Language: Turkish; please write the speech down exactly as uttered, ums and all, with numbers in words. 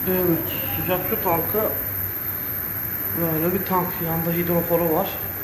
Evet, sıcak su tankı böyle bir tank. Yanında hidroforu var.